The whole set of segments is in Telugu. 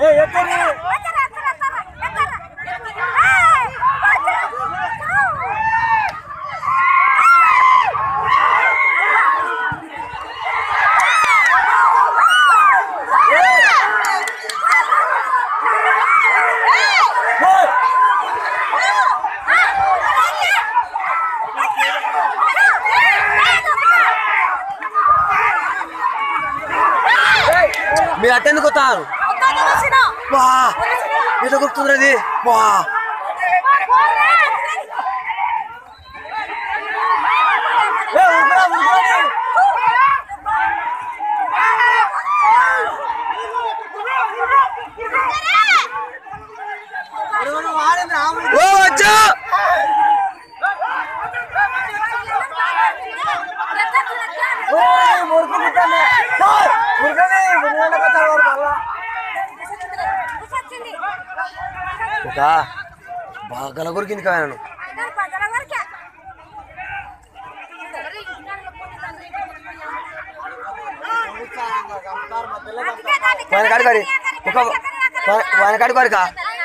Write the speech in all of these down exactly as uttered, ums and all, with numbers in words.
మీరు అట్టెందుకు వస్తారు వా ఇట్లా గుర్తుంది అది వా వచ్చా బాగా కొరికింది కాయను వానకాడి కాడి ఒక వానకాడి కాడికా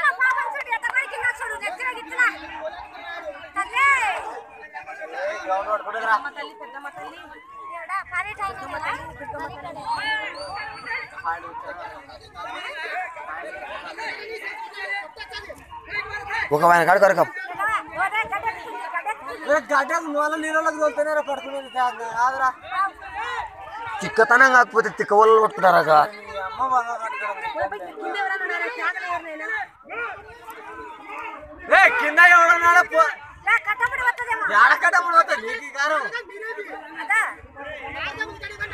ఒక ఆయన కాడు కరక తిక్కతనం కాకపోతే తిక్క వాళ్ళు కొట్టుకుంటారా కింద ఎవడన్నాడా కట్టబడి